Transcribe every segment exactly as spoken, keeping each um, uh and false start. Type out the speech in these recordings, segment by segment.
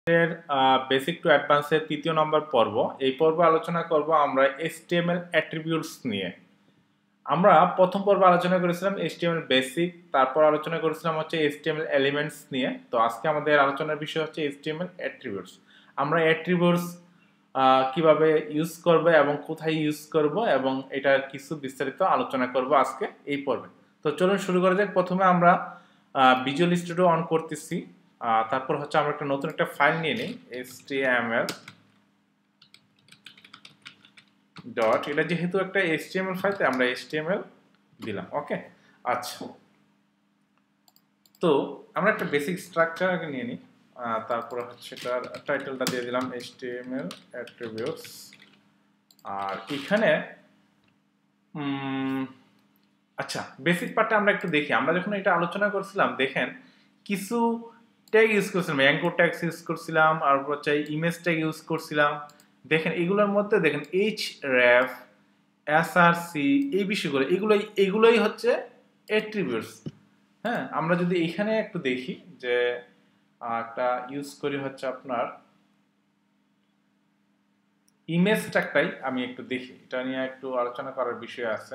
Basic to অ্যাডভান্সের তৃতীয় নম্বর পর্ব। এই পর্ব আলোচনা করব আমরা এইচটিএমএল অ্যাট্রিবিউটস নিয়ে। আমরা প্রথম পর্ব আলোচনা করেছিলাম এইচটিএমএল বেসিক, তারপর আলোচনা করেছিলাম হচ্ছে এইচটিএমএল এলিমেন্টস নিয়ে। তো আজকে আমাদের আলোচনার বিষয় হচ্ছে এইচটিএমএল অ্যাট্রিবিউটস। আমরা অ্যাট্রিবিউটস কিভাবে ইউজ করব এবং কোথায় ইউজ করব এবং এটা কিছু বিস্তারিত আলোচনা করব আজকে এই পর্বে। তো চলুন শুরু করা যাক। প্রথমে আমরা ভিজুয়াল স্টুডিও অন করতেছি, তারপর হচ্ছে আমরা একটা নতুন একটা ফাইল নিয়ে নিই এইচটিএমএল ডট, এটা যেহেতু একটা এইচটিএমএল ফাইল তাই আমরা এইচটিএমএল দিলাম। ওকে, আচ্ছা, তো আমরা একটা বেসিক স্ট্রাকচার আগে নিয়ে নিই, তারপর হচ্ছে এটার টাইটেলটা দিয়ে দিলাম এইচটিএমএল অ্যাট্রিবিউটস। আর এখানে আচ্ছা, বেসিক পার্টটা আমরা একটু দেখি। আমরা যখন এটা আলোচনা করছিলাম দেখেন কিছু ট্যাগ ইউজ করছিলাম, অ্যাঙ্কর ট্যাগ ইউজ করছিলাম, আর হচ্ছে ইমেজ ট্যাগ ইউজ করছিলাম। দেখেন এগুলোর মধ্যে দেখেন এইচ রেফ, এসআরসি, এই বিষয়গুলো এগুলোই এগুলোই হচ্ছে অ্যাট্রিবিউটস। হ্যাঁ, আমরা যদি এখানে একটু দেখি যে একটা ইউজ করি হচ্ছে আপনার ইমেজ ট্যাগটাই আমি একটু দেখি, এটা নিয়ে একটু আলোচনা করার বিষয় আছে।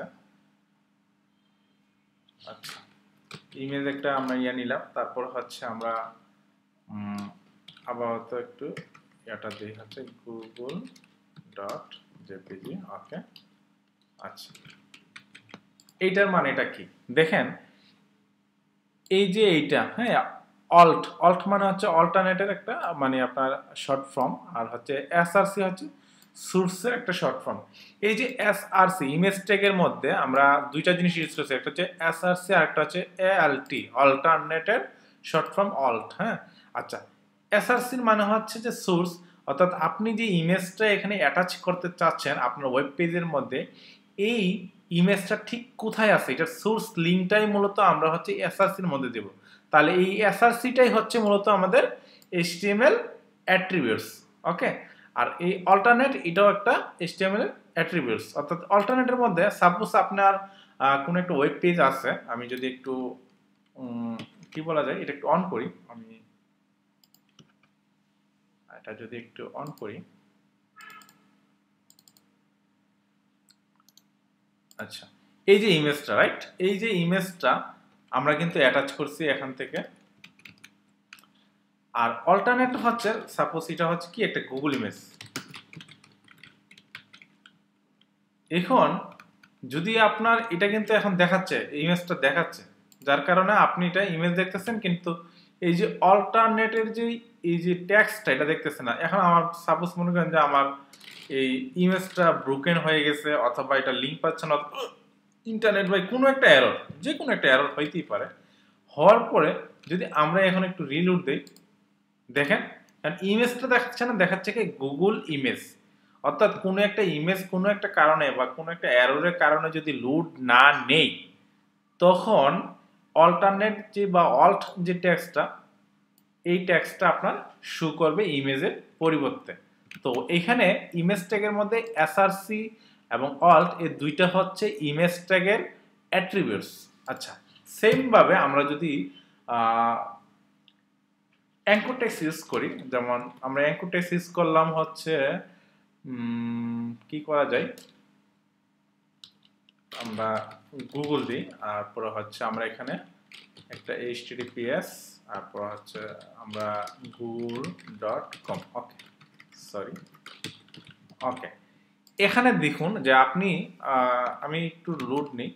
আচ্ছা, ইমেজ একটা আমরা ইয়ে নিলাম, তারপর হচ্ছে আমরা আপাতত একটু এটা দিই হচ্ছে গুগল ডট জেপিজি। ওকে, আচ্ছা, এইটার মানেটা কি দেখেন, এই যে এইটা, হ্যাঁ, অল্ট অল্ট মানে হচ্ছে অল্টারনেটের একটা মানে আপনার শর্ট ফর্ম, আর হচ্ছে এসআরসি হচ্ছে সোর্সের একটা শর্ট ফর্ম। এই যে এসআরসি ইমেজ ট্যাগের মধ্যে আমরা দুইটা জিনিস ইউজ করছি, একটা হচ্ছে এসআরসি আর একটা হচ্ছে এএলটি, অল্টারনেটের শর্ট ফর্ম অল্ট। হ্যাঁ, আচ্ছা, এসআরসির মানে হচ্ছে যে সোর্স, অর্থাৎ আপনি যে ইমেজটা এখানে অ্যাটাচ করতে চাচ্ছেন আপনার ওয়েব পেজের মধ্যে, এই ইমেজটা ঠিক কোথায় আছে এটার সোর্স লিঙ্কটাই মূলত আমরা হচ্ছে এসআরসির মধ্যে দেব। তাহলে এই এসআরসিটাই হচ্ছে মূলত আমাদের এইচটিএমএল অ্যাট্রিবিউটস। ওকে, আর এই অল্টারনেট এটাও একটা এইচটিএমএল অ্যাট্রিবিউটস। অর্থাৎ অল্টারনেটের মধ্যে সাপোজ আপনার কোনো একটা ওয়েব পেজ আছে, আমি যদি একটু কি বলা যায় এটা একটু অন করি, আমি এটা যদি একটু অন করি, আচ্ছা, এই যে ইমেজটা, রাইট, এই যে ইমেজটা আমরা কিন্তু অ্যাটাচ করছি এখান থেকে। আর অল্টারনেট হচ্ছে সাপোজ এটা হচ্ছে কি একটা গুগল ইমেজ। এখন যদি আপনার এটা কিন্তু এখন দেখাচ্ছে, ইমেজটা দেখাচ্ছে, যার কারণে আপনি এটা ইমেজ দেখতেছেন, কিন্তু এই যে অল্টারনেটের যে এই যে টেক্সটটা এটা দেখতেছেন না। এখন আমার সাপোজ মনে করেন যে আমার এই ইমেজটা ব্রোকেন হয়ে গেছে, অথবা এটা লিঙ্ক পাচ্ছে না, ইন্টারনেট বা কোনো একটা এরর, যে কোনো একটা এরর হইতেই পারে। হওয়ার পরে যদি আমরা এখন একটু রিলোড দেই, দেখেন ইমেজটা দেখাচ্ছে না, দেখাচ্ছে কি গুগল ইমেজ। অর্থাৎ কোনো একটা ইমেজ কোনো একটা কারণে বা কোনো একটা এররের কারণে যদি লোড না নেই, তখন অল্টারনেট যে বা অল্ট যে টেক্সটটা, এই টেক্সটটা আপনার শো করবে ইমেজের পরিবর্তে। তো এখানে ইমেজ ট্যাগের মধ্যে এসআরসি এবং অল্ট এই দুইটা হচ্ছে ইমেজ ট্যাগের অ্যাট্রিবিউটস। আচ্ছা, সেম ভাবে আমরা যদি অ্যাঙ্কর টেক্সট ইউজ করি, যেমন আমরা অ্যাঙ্কর টেক্সট ইউজ করলাম হচ্ছে কি করা যায়, আমরা গুগল দিই, তারপর হচ্ছে আমরা এখানে একটা এইচটিটিপিএস, তারপর হচ্ছে আমরা Google dot com. Okay, sorry, okay, এখানে দেখুন যে আপনি আমি একটু লোড নিই,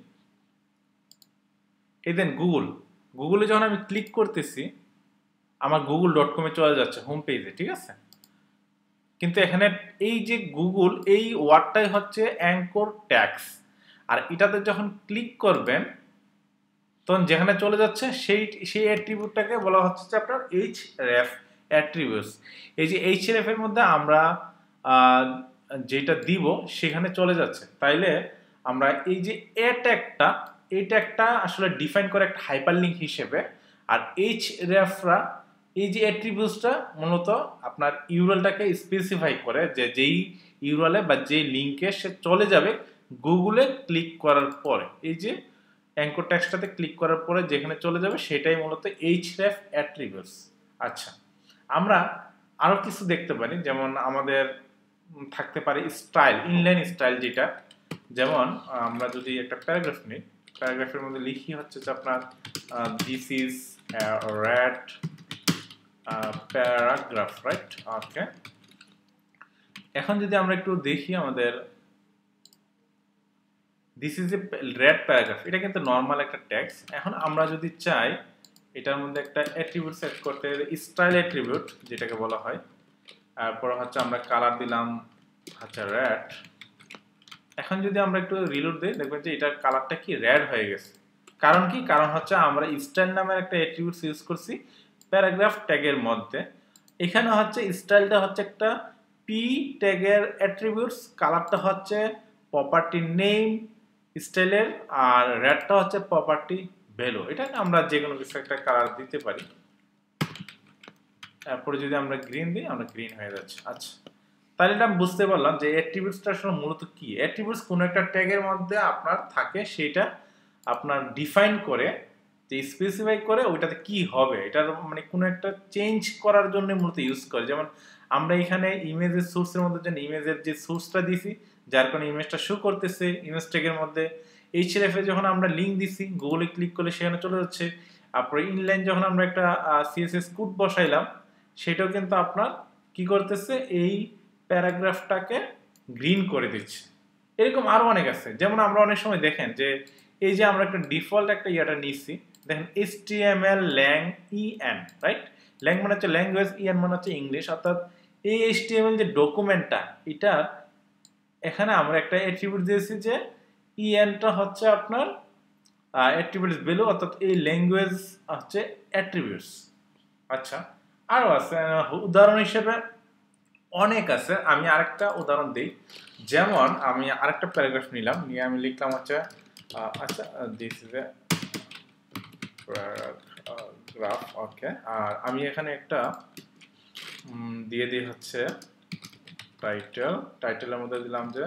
এই দেন গুগল, গুগলে যখন আমি ক্লিক করতেছি আমার গুগল ডট কমে চলে যাচ্ছে হোম পেজে, ঠিক আছে। কিন্তু এখানে এই যে গুগল, এই ওয়ার্ডটাই হচ্ছে অ্যাঙ্কর ট্যাগস, আর এটাতে যখন ক্লিক করবেন তখন যেখানে চলে যাচ্ছে সেই সেই অ্যাট্রিবিউটটাকে বলা হচ্ছে যে আপনার এইচ রেফ অ্যাট্রিবিউটস। এই যে এইচ রেফ এর মধ্যে আমরা যেটা দিব সেখানে চলে যাচ্ছে। তাইলে আমরা এই যে এ ট্যাগটা, এই ট্যাগটা আসলে ডিফাইন করে একটা হাইপারলিংক হিসেবে, আর এইচ রেফরা এই যে অ্যাট্রিবিউটসটা মূলত আপনার ইউআরএলটাকে স্পেসিফাই করে যে যেই ইউআরএলে বা যেই লিংকে সে চলে যাবে গুগলে ক্লিক করার পরে, এই যে অ্যাঙ্কর টেক্সটটাতে ক্লিক করার পরে যেখানে চলে যাবে সেটাই মূলত এইচরেফ অ্যাট্রিবিউটস। আচ্ছা, আমরা আরো কিছু দেখতে পারি, যেমন আমাদের থাকতে পারে স্টাইল, ইনলাইন স্টাইল, যেটা যেমন আমরা যদি একটা প্যারাগ্রাফ নিই, প্যারাগ্রাফের মধ্যে লিখি হচ্ছে যে আপনার this is red paragraph, right? Okay, এখন যদি আমরা একটু দেখি আমাদের this is a red paragraph, এটা কিন্তু নর্মাল একটা টেক্সট। এখন আমরা যদি চাই এটার মধ্যে একটা অ্যাট্রিবিউট সেট করতে, স্টাইল অ্যাট্রিবিউট যেটাকে বলা হয়, তারপর হচ্ছে আমরা কালার দিলাম আচ্ছা রেড। এখন যদি আমরা একটু রিলোড দিই, দেখবেন যে এটার কালারটা কি রেড হয়ে গেছে। কারণ কি? কারণ হচ্ছে আমরা স্টাইল নামের একটা অ্যাট্রিবিউট ইউজ করছি প্যারাগ্রাফ ট্যাগের মধ্যে। এখানে হচ্ছে স্টাইলটা হচ্ছে একটা পি ট্যাগের অ্যাট্রিবিউটস, কালারটা হচ্ছে প্রপার্টি নেম স্টাইলের, আর রেডটা হচ্ছে প্রপার্টি ভ্যালু। এটাকে আমরা যে কোনো কিছু একটা কালার দিতে পারি। তারপরে যদি আমরা গ্রিন দিই, আমরা গ্রিন হয়ে যাচ্ছে। আচ্ছা, তাহলে এটা বুঝতে পারলাম যে অ্যাট্রিবিউটসটা আসলে মূলত কি। অ্যাট্রিবিউটস কোনো একটা ট্যাগের মধ্যে আপনার থাকে, সেটা আপনার ডিফাইন করে, যে স্পেসিফাই করে ওইটাতে কি হবে, এটার মানে কোনো একটা চেঞ্জ করার জন্য মূলত ইউজ করে। যেমন আমরা এখানে ইমেজের সোর্সের মধ্যে যে ইমেজের যে সোর্সটা দিছি, যার কারণে ইমেজটা শো করতেছে ইমেজ ট্যাগের মধ্যে। এইচএলএফ এ যখন আমরা লিঙ্ক দিছি, গুগলে ক্লিক করলে সেখানে চলে যাচ্ছে। তারপরে ইনলাইন যখন আমরা একটা সিএসএস কোড বসাইলাম, সেটাও কিন্তু আপনার কি করতেছে, এই প্যারাগ্রাফটাকে গ্রিন করে দিচ্ছে। এরকম আরো অনেক আছে। যেমন আমরা অনেক সময় দেখেন যে এই যে আমরা একটা ডিফল্ট একটা ইয়াটা নিচ্ছি, দেখেন HTML lang EN, right? Lang মানে হচ্ছে ল্যাঙ্গুয়েজ, ইএন মানে হচ্ছে ইংলিশ। অর্থাৎ এই এইচটিএমএল যে ডকুমেন্টটা, এটা এখানে আমরা একটা অ্যাট্রিবিউট দিয়েছি যে ইএনটা হচ্ছে আপনার অ্যাট্রিবিউটস ভ্যালু, অর্থাৎ এই ল্যাঙ্গুয়েজ হচ্ছে অ্যাট্রিবিউটস। আচ্ছা, আরো আছে উদাহরণ হিসেবে অনেক আছে। আমি আরেকটা উদাহরণ দিই। যেমন আমি আরেকটা প্যারাগ্রাফ নিলাম, নিয়ে আমি লিখলাম হচ্ছে আচ্ছা this is a paragraph, okay. আর আমি এখানে একটা দিয়ে দিই হচ্ছে টাইটেল, টাইটেলের মধ্যে দিলাম যে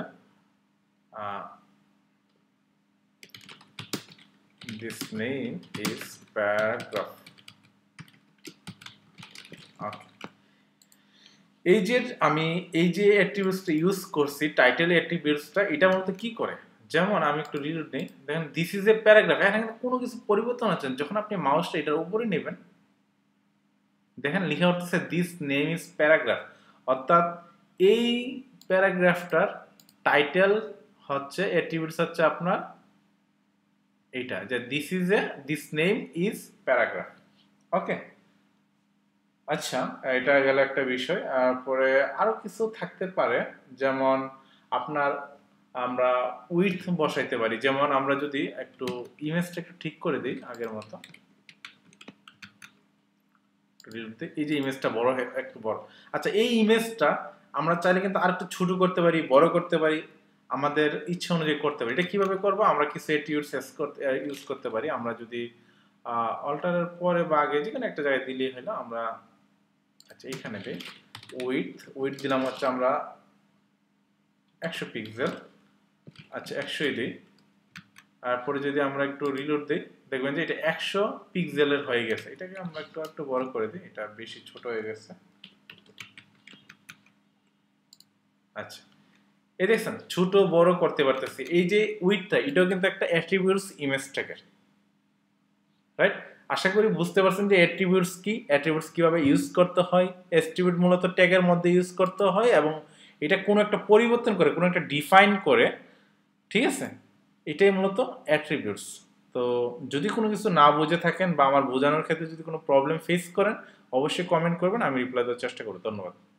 this name is paragraph, okay. এই যে আমি এই যে অ্যাট্রিবিউটসটা ইউজ করছি, টাইটেল অ্যাট্রিবিউটসটা, এটা মূলত কি করে, যেমন আমি একটু রিলোড নেই, দেখেন দিস ইজ এ প্যারাগ্রাফ। এখানে কোনো কিছু পরিবর্তন হচ্ছে না। যখন আপনি মাউসটা এটার উপরে নেবেন, দেখেন লেখা হচ্ছে দিস নেম ইজ প্যারাগ্রাফ, অর্থাৎ এই প্যারাগ্রাফটার টাইটেল হচ্ছে অ্যাট্রিবিউটস হচ্ছে আপনার এইটা, যে this is a this name is paragraph, okay. আচ্ছা, এটা গেল একটা বিষয়। তারপরে আরো কিছু থাকতে পারে, যেমন আপনার আমরা উইডথ বসাইতে পারি। যেমন আমরা যদি একটু ইমেজটা একটু ঠিক করে দিই আগের মতো, এই যে ইমেজটা বড়, একটু বড়। আচ্ছা, এই ইমেজটা আমরা চাইলে কিন্তু আর একটু ছোট করতে পারি, বড় করতে পারি, আমাদের ইচ্ছা অনুযায়ী করতে পারি। এটা কিভাবে করবো, আমরা কিছু অ্যাট্রিবিউটস ইউজ করতে পারি। আমরা যদি অল্টারের পরে বা আগে যে কোনো একটা জায়গায় দিলেই হলো। আমরা আচ্ছা এইখানে দিই উইডথ, উইডথ দিলাম হচ্ছে আমরা একশো পিক্সেল, আচ্ছা একশোই দিই। তারপরে যদি আমরা একটু রিলোড দিই, দেখবেন যে এটা একশো পিক্সেলের হয়ে গেছে। এটাকে আমরা একটু একটু বড় করে দিই, এটা বেশি ছোট হয়ে গেছে। আচ্ছা, এই দেখছেন ছোট বড় করতে পারতেছি। এই যে উইডথটা, এটাও কিন্তু একটা অ্যাট্রিবিউটস ইমেজ ট্যাগের, রাইট? আশা করি বুঝতে পারছেন যে অ্যাট্রিবিউটস কি, অ্যাট্রিবিউটস কিভাবে ইউজ করতে হয়। অ্যাট্রিবিউট মূলত ট্যাগের মধ্যে ইউজ করতে হয়, এবং এটা কোনো একটা পরিবর্তন করে, কোনো একটা ডিফাইন করে, ঠিক আছে? এটাই মূলত অ্যাট্রিবিউটস। তো যদি কোনো কিছু না বুঝে থাকেন বা আমার বোঝানোর ক্ষেত্রে যদি কোনো প্রবলেম ফেস করেন, অবশ্যই কমেন্ট করবেন, আমি রিপ্লাই দেওয়ার চেষ্টা করব। ধন্যবাদ।